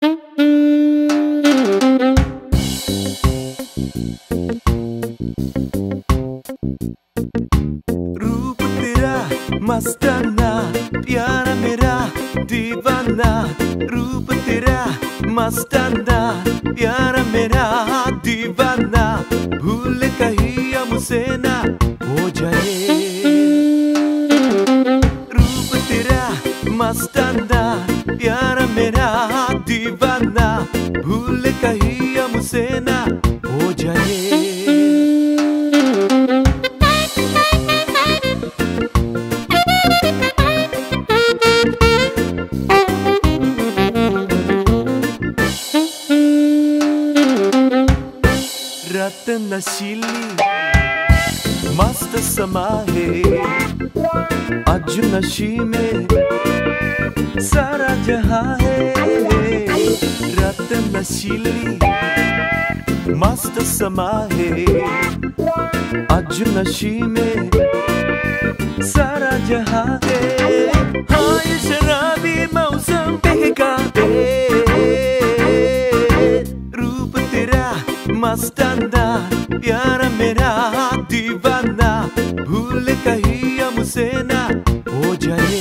रूप तेरा मस्ताना, प्यारा मेरा दीवाना। रूप तेरा मस्ताना, प्यारा मेरा दीवाना। भूल कहीं मुझसे ना हो जाए। रूप तेरा मस्ताना, प्यारा मेरा दीवाना। भूल कहीं मुझसे ना हो जाए। रात नशीली मस्त समा है, आज नशी में सारा जहां है। रात नशीली मस्त समा है, आज नशी में सारा जहां है। हाँ ये शराबी मौसम बहका दे। रूप तेरा मस्ताना, प्यारा मेरा दीवाना। भूल कहीं मुझसे ना हो जाए।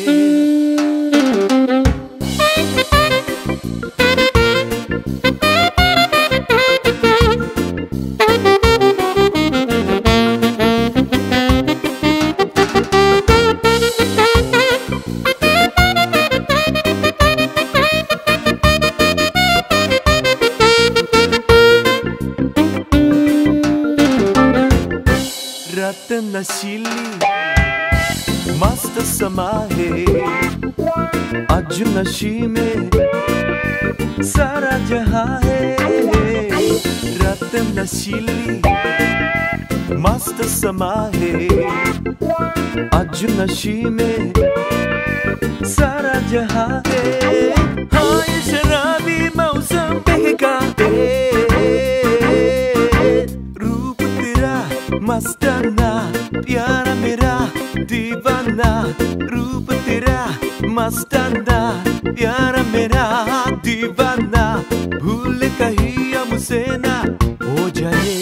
रात नशीली मस्त समा है, आज नशी में सारा जहां है। रात नशीली मस्त समा है, आज नशी में सारा जहां है। हाँ ये शराबी मौसम बहका दे। रूप तेरा मस्ताना, प्यारा मेरा दीवाना। रूप तेरा मस्ताना, प्यारा मेरा दीवाना। भूल कहीं मुझसे ना हो जाए।